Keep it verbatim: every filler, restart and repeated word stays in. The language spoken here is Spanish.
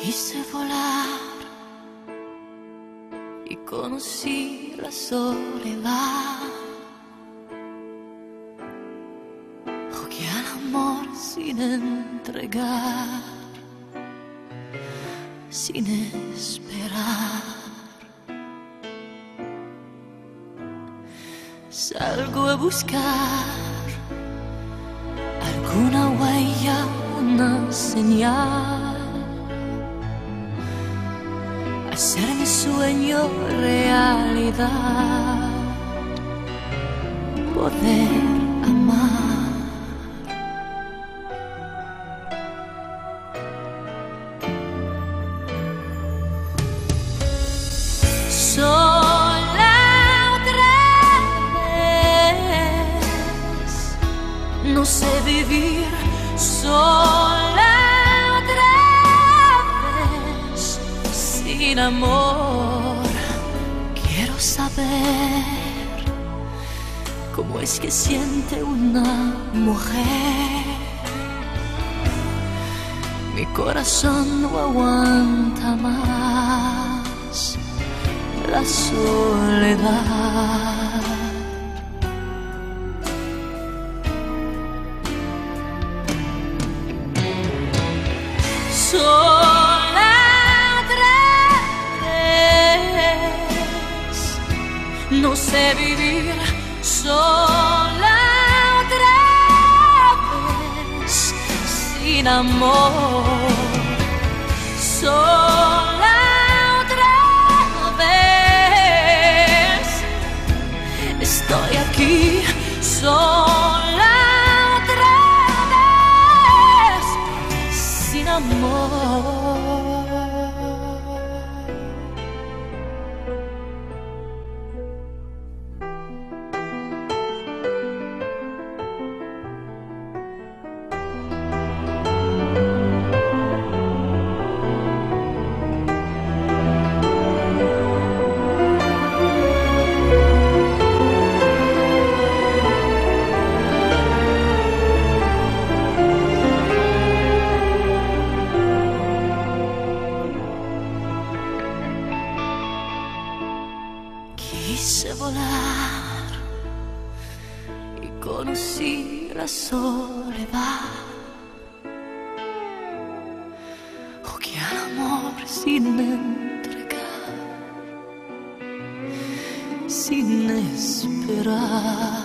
Quise volar y conocí la soledad. Jugué al amor sin entregar, sin esperar. Salgo a buscar alguna huella, una señal, hacer mi sueño realidad, poder amar. Sola otra vez, no sé vivir sola otra vez, sin amor. Quiero saber cómo es que siente una mujer. Mi corazón no aguanta más la soledad. Sola otra vez, no sé vivir sola otra vez, sin amor. Sola otra vez, estoy aquí sola otra vez, sin amor. Quise volar y conocí la soledad. Jugué al amor sin entregar, sin esperar.